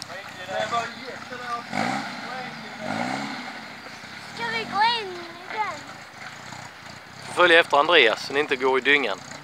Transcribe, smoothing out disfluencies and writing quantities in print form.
Ska vi gå in i den? Följ efter Andreas så ni inte går i dyngan.